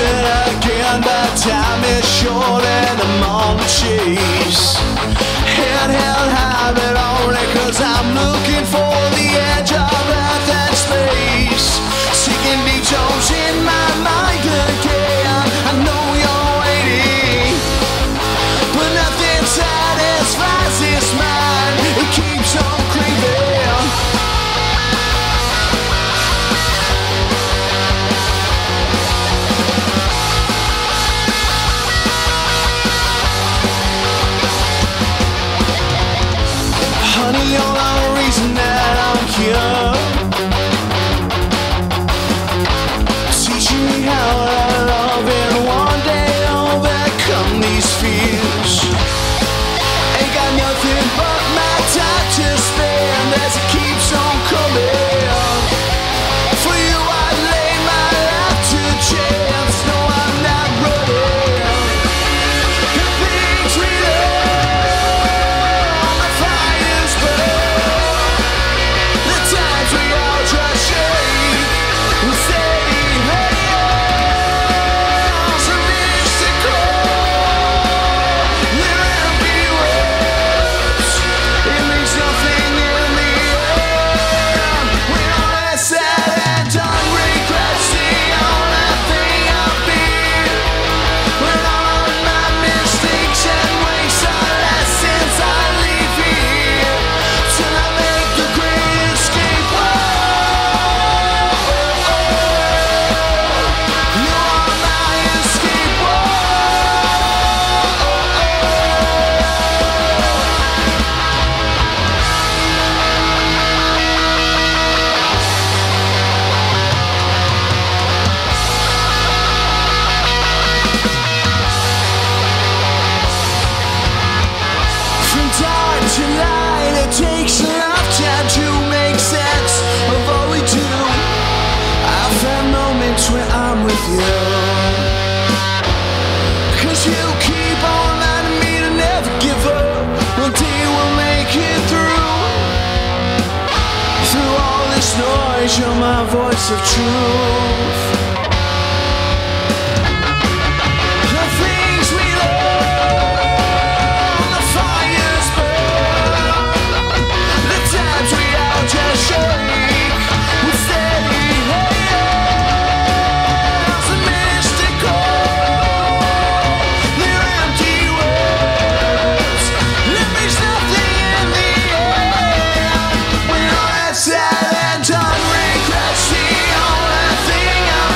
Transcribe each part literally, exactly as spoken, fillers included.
it again, but time is short and I'm on the chase. Head held high, but only cause I'm looking for the edge of earth and space. Seeking detours in my mind again. I know you're waiting, but nothing satisfies this mind. It keeps on creeping. Honey, you're the reason that I'm here, teaching me how to love and one day overcome these fears. Ain't got nothing but my time to spend as it keeps on coming. For you I lay my life to chance. No, I'm not running. The things we love, the fires burn, the times we all just shake. We say, hey, it's a mystical, little empty words. It means nothing in the end. When all is said and done, regrets the only thing I've been. When all of my mistakes and wastes are lessons I leave here, till I make the great escape. Whoa, you are my escape. Whoa. From dark to light, it takes a lifetime to make sense of all we do. I've had moments where I'm with you, cause you keep on reminding me to never give up. One day we'll make it through. Through all this noise, you're my voice of truth. The things we love, the fires burn, the times we all just shake. We say, hey, it's a mystical, they're empty words. It means nothing in the end. When all that's said and done, regrets the only thing I'm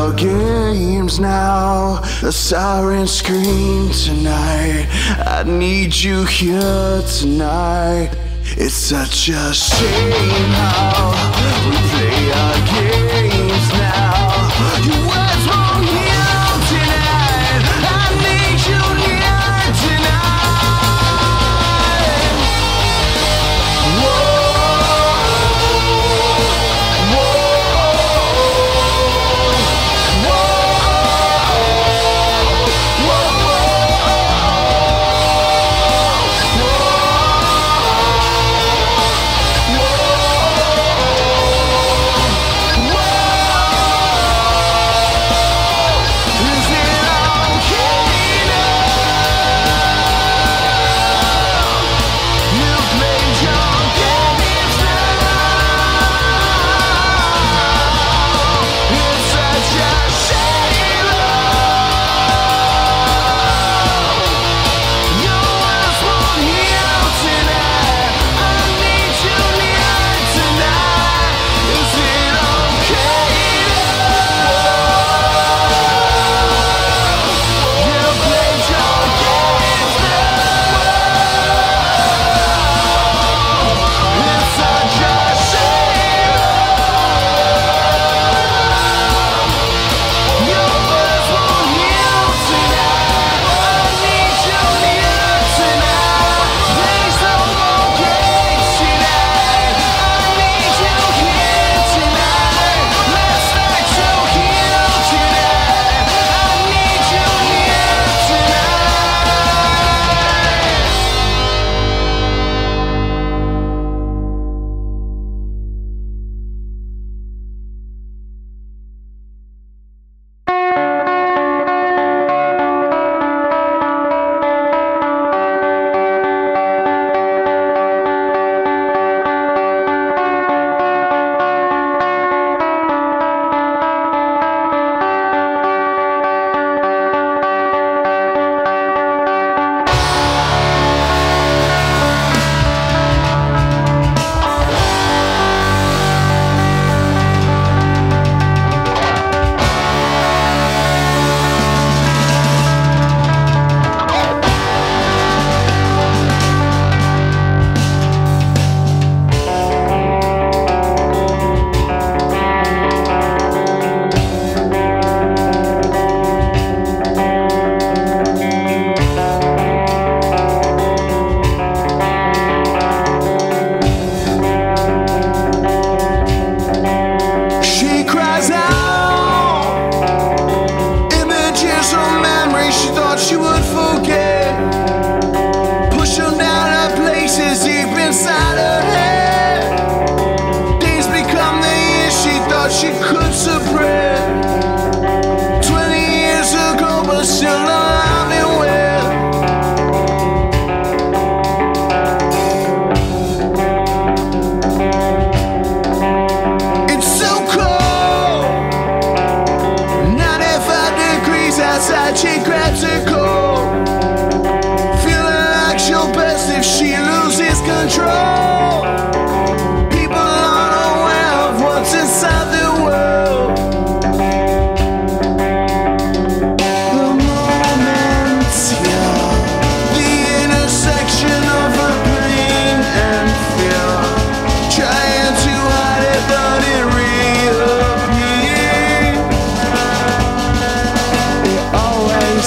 your games now. The sirens scream tonight. I need you here tonight. It's such a shame how we play our games now. Your words won't heal tonight. I need you near tonight. Whoa.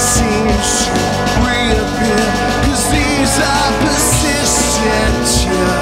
Seems reappear, 'cause these are persistent.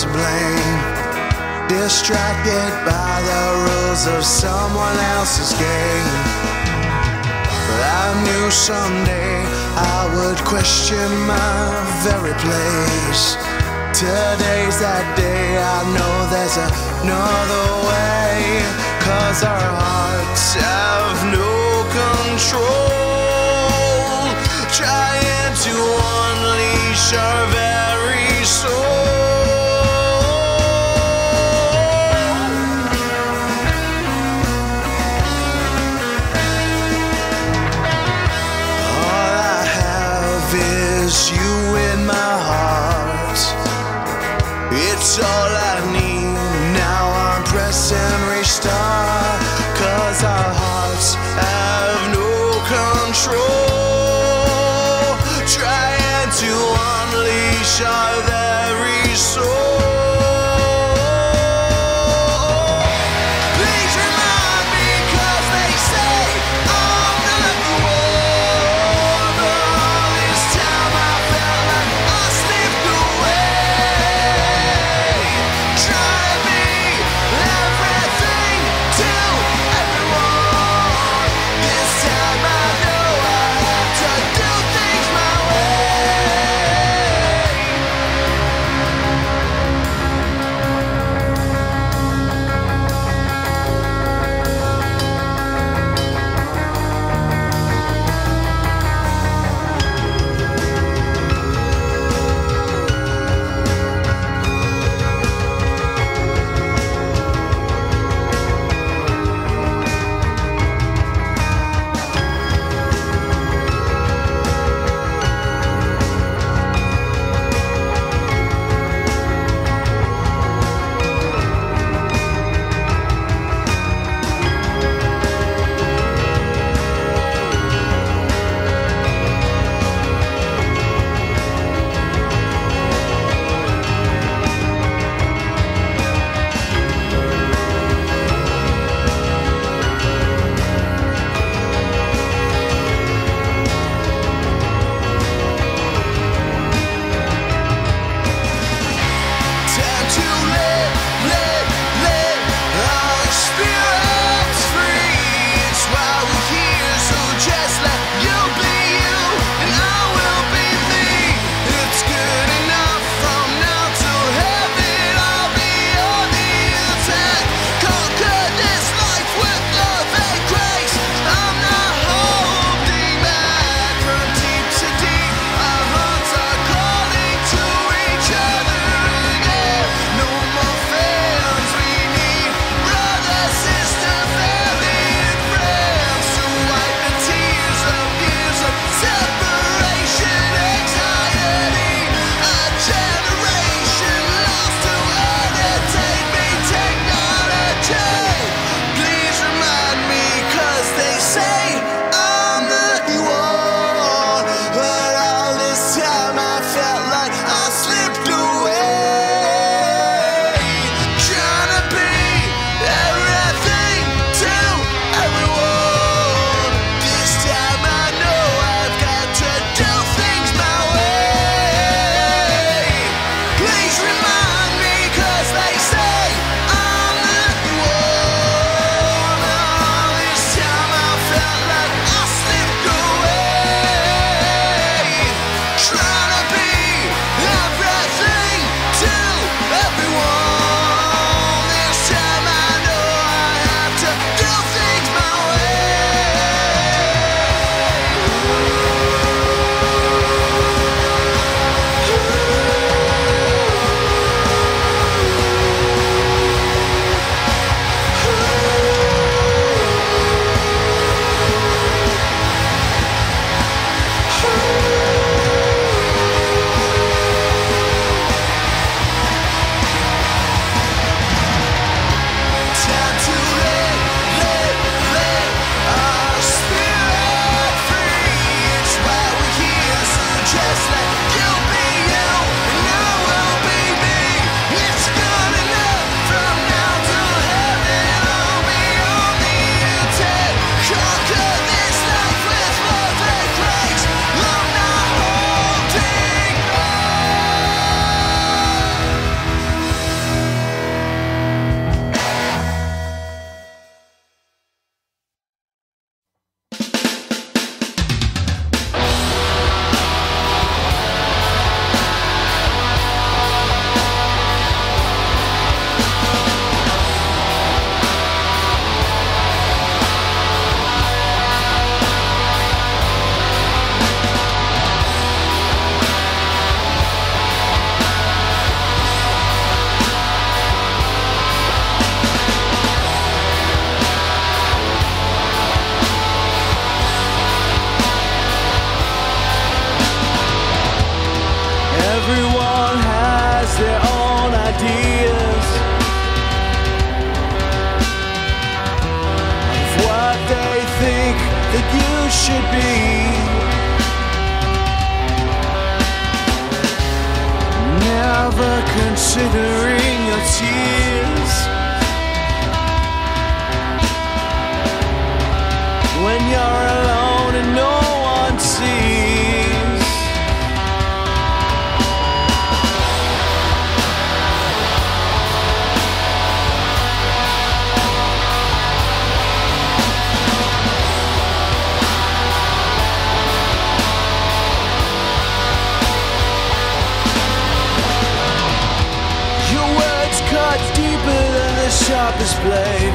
blame, distracted by the rules of someone else's game. But I knew someday I would question my very place. Today's that day, I know there's another way, 'cause our hearts have no control, trying to unleash our very soul. All I have is you in my heart. It's all I need. Now I'm pressing restart, 'cause our hearts have no control, trying to unleash our very soul. Please remind me, 'cause they say I'm not the one, but all this time I felt like I slipped away, trying to be everything to everyone. This time I know I have to do things my way. should be. Never considering your tears when you're alone and no one sees. Your words cut deeper than the sharpest blade.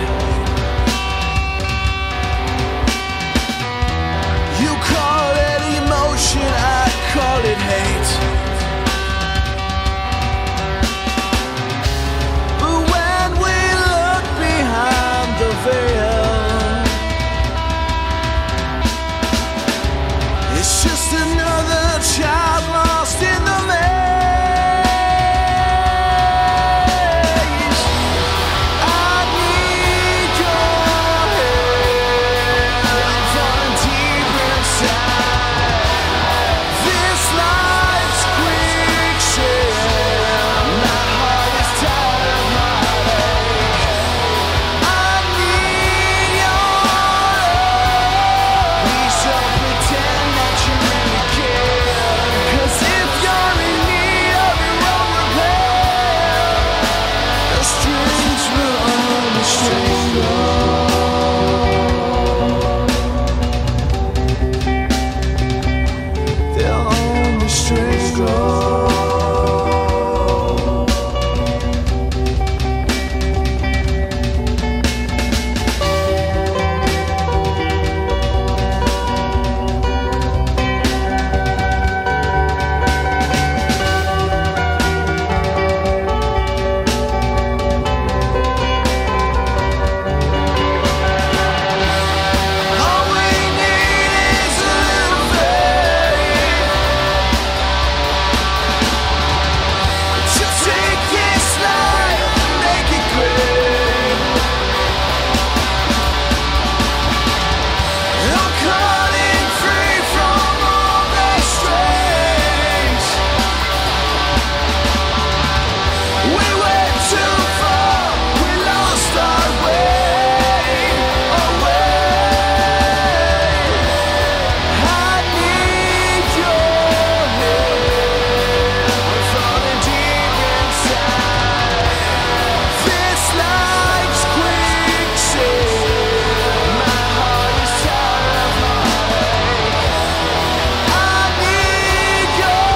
You call it emotion, I call it hate. But when we look behind the veil, it's just another child lost in the maze. I need your hand, I'm falling deep inside. This life's quicksand, my heart is tired of my heartache. I need your love, please don't pretend that you really care. 'Cause if you're in need of your own repair, the strings will only strangle. They'll only strangle. All we need is a little faith. Just take this life and make it great. I'm cutting free from all restraints. We went too far, we lost our way, away. I need your hand, I'm falling deep inside. This life's quicksand, my heart is tired of my heartache. I need your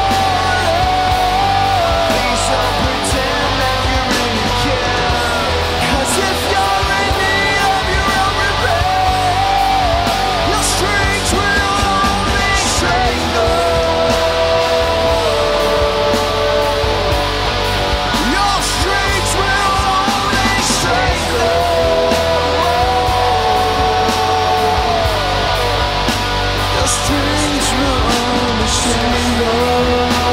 love, please don't pretend that you really care. 'Cause if you're in need of your own repair, your strings will only strangle. Your strings will only strangle. Your strings will only strangle.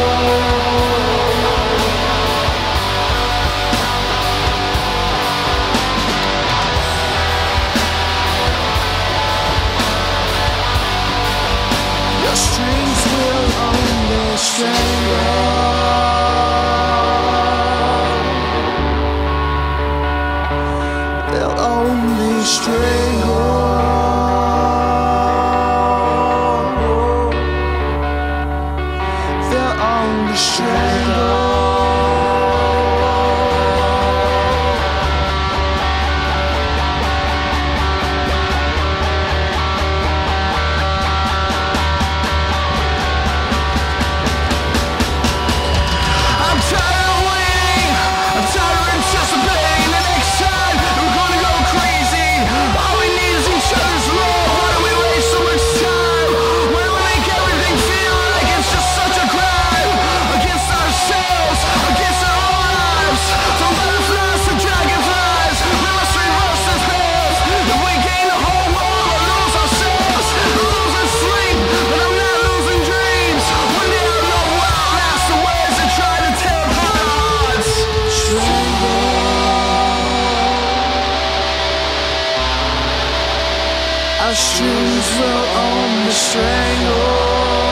Your strings will only strangle. They'll only strangle. They'll only strangle. I'm tired of waiting, I'm tired of anticipating the next time we're gonna go crazy. All we need is strings will only strangle.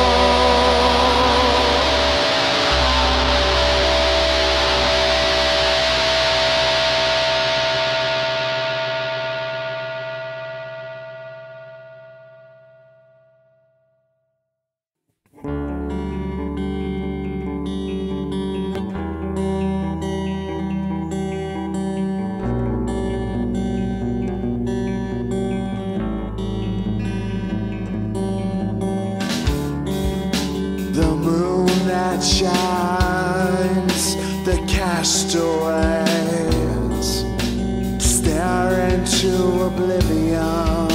The moon that shines, the castaways stare into oblivion,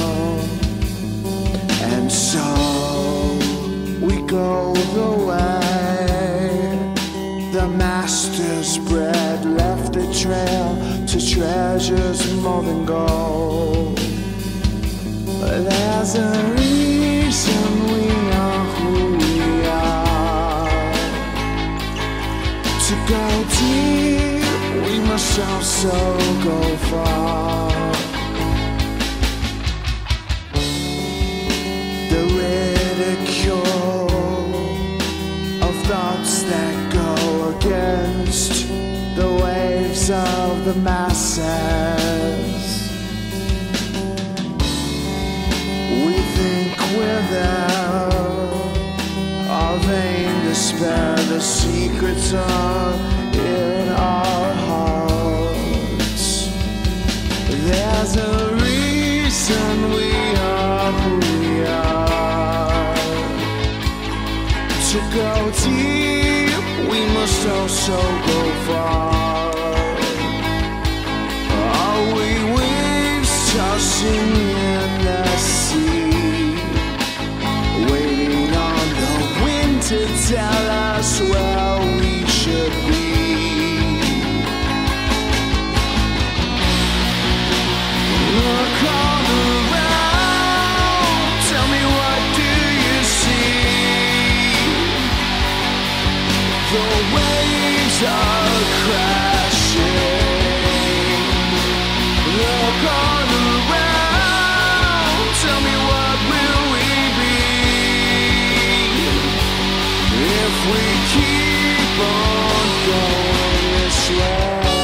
and so we go the way the master's bread left a trail to treasures more than gold. There's a reason we are who we are. To go deep, we must also go far. The ridicule of thoughts that go against the waves of the masses. We think we're there, our vain despair, the secrets are in our hearts. There's a reason we are who we are. To go deep, we must also go far. Are we waves tossing in the sea, waiting on the wind to tell us where we should be? Look all around, tell me what do you see? The waves are crashing. Look all around, tell me what will we be if we keep on going this way?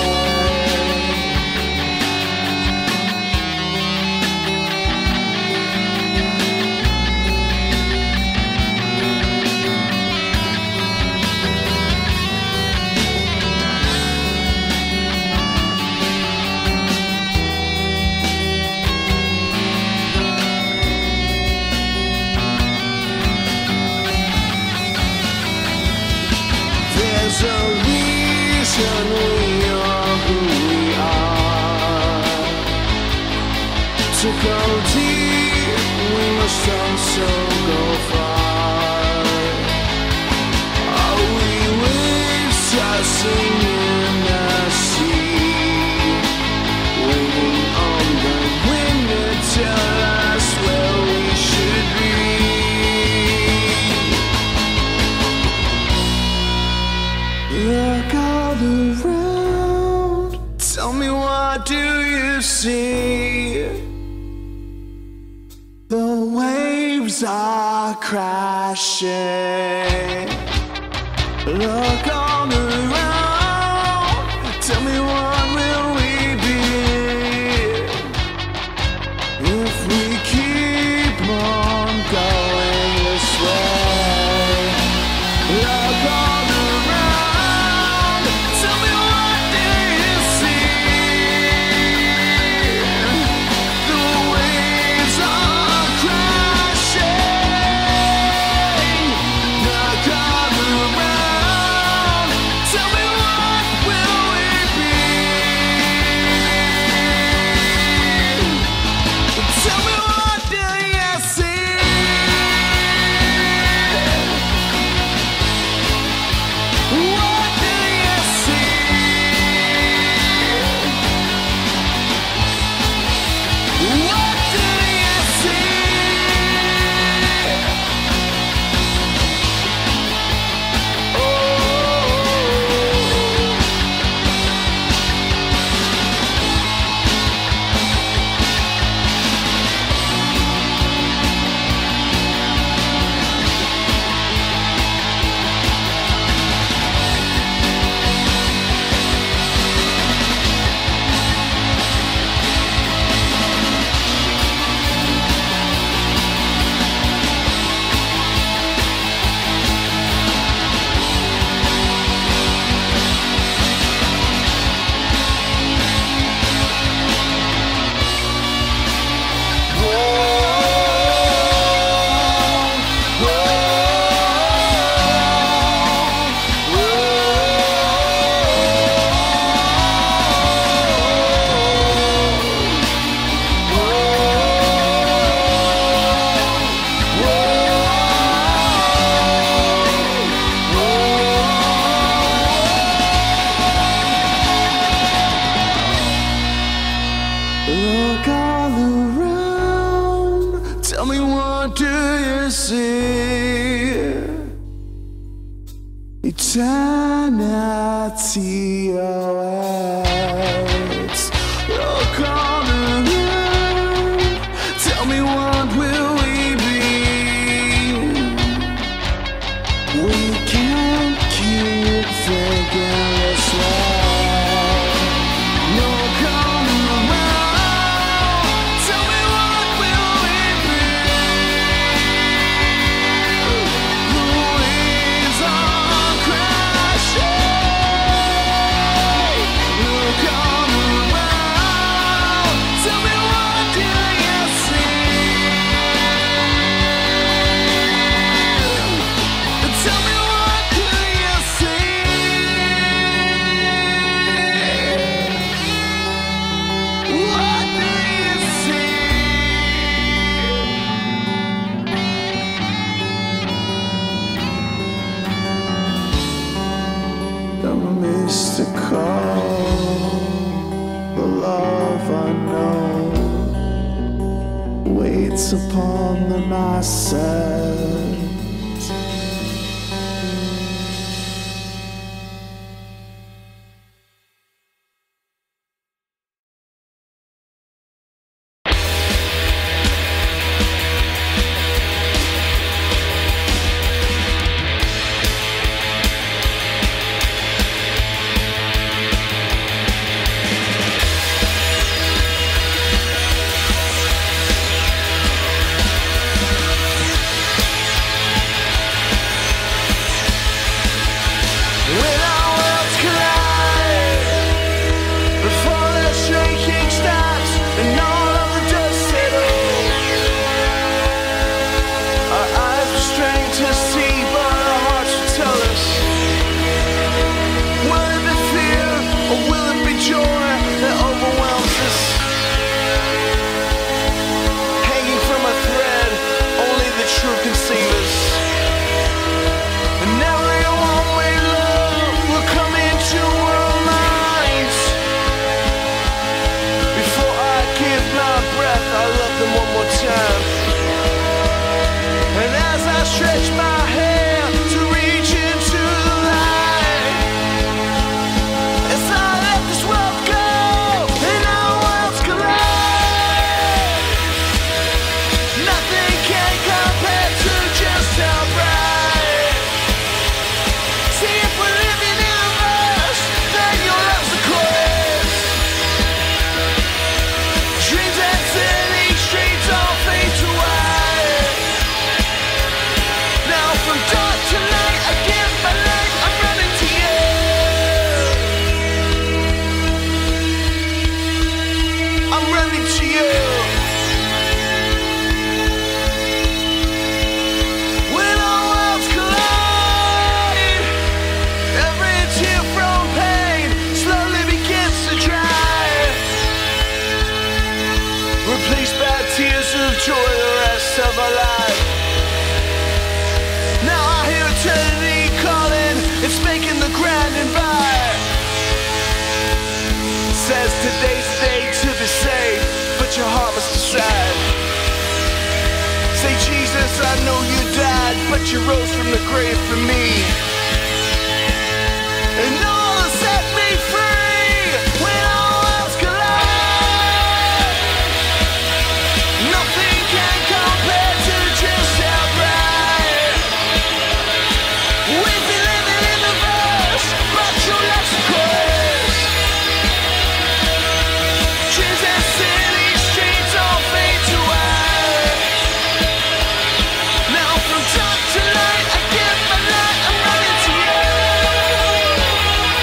There's a reason we are who we are. To go deep, we must also go far. Are we waves tossing in the sea, waiting on the wind to tell us where we should be? Look all around, tell me what do you see? The waves are crashing. Look all around, tell me what will we be if we keep on going this way? Look all around, tell me what do you see? The waves are crashing. Look all around, Look all around, tell me what do you see? Eternity awaits. Look all around, tell me what will we be? We can't keep thinking this way. Look all around, tell me what will we be? The waves are crashing. Look all around, tell me what do you see? Tell me what do you see? What do you see? The mystical, the love unknown waits upon the masses. When our worlds collide, before the shaking stops and all of the dust settles, our eyes are strained to see, but our hearts will tell us. Will it be fear or will it be joy that overwhelms us? Hanging from a thread, only the truth can save us. And every one-way love will come into our minds. Before I give my breath, I love them one more time. And as I stretch my hand to reach into the light, as I let this world go and our worlds collide, nothing can compare to just how bright. See, if we're living in a rush, then your love's a quest. Dreams and city streets all fade to white. Now from dark to light, I give my life, I'm running to you. I'm running to you. When our worlds collide, every tear from pain slowly begins to dry, replaced by tears of joy the rest of our life. Now I hear eternity calling, it's making the grand invite. Says today's the day to be saved, but your heart must decide. Say, Jesus, I know you died, but you rose from the grave for me. And all that set me free when our worlds collide. Nothing can compare to just how bright. We've been living in the rush, but your love's a quest. Dreams and city streets all fade to white. Now from dark to light, I give my light, I'm running to you.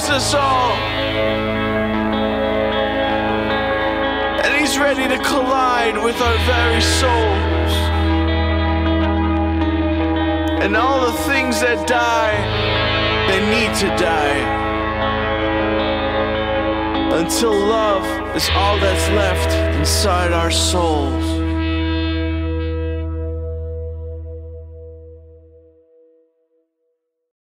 loves us all. And he's ready to collide with our very souls. And all the things that die, they need to die. Until love is all that's left inside our souls.